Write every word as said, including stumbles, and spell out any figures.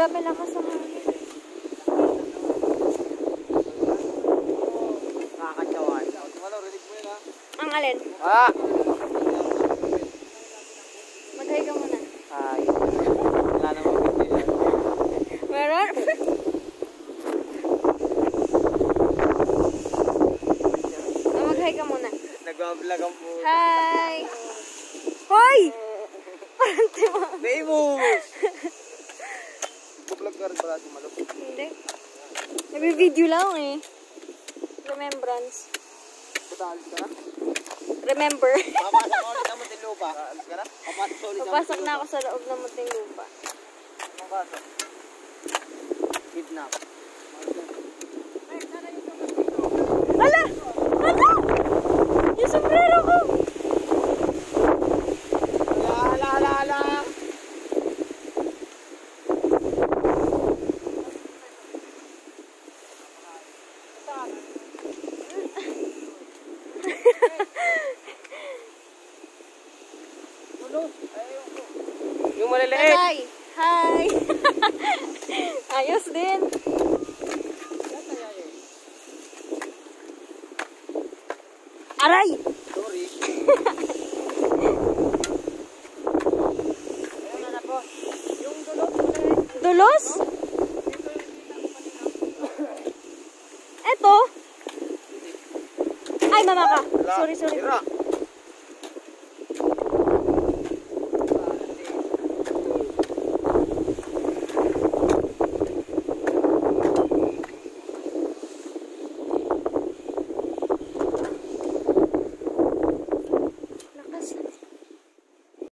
Grabe lakas ang hangin. Nakakatsawan. Ang alin? Ah! Mag-hi ka muna. Ay. Wala naman video. Meron? Oh, mag-hi ka muna. Nag-vlog ang po. Hi! Hoy! Parang tiwa. Famous! Vlog ka rin pala si Malok. Hindi. Nag-video lang eh. Remembrance. Alis ka na? Remember. Papasok ka ulit ng munting lupa. Alis ka na? Papasok ka ulit ng Papasok na ako sa loob ng munting lupa. Anong pasok? Kidnap. Hala! Hala! Yung sombrero ko! Hala, hala, hala! Yung maliliit. Hi! Hi! Ayos din. Aray! Sorry. Ayun na po. Yung dulos. Dulos? Eto? Ay, mama ka. Sorry, sorry.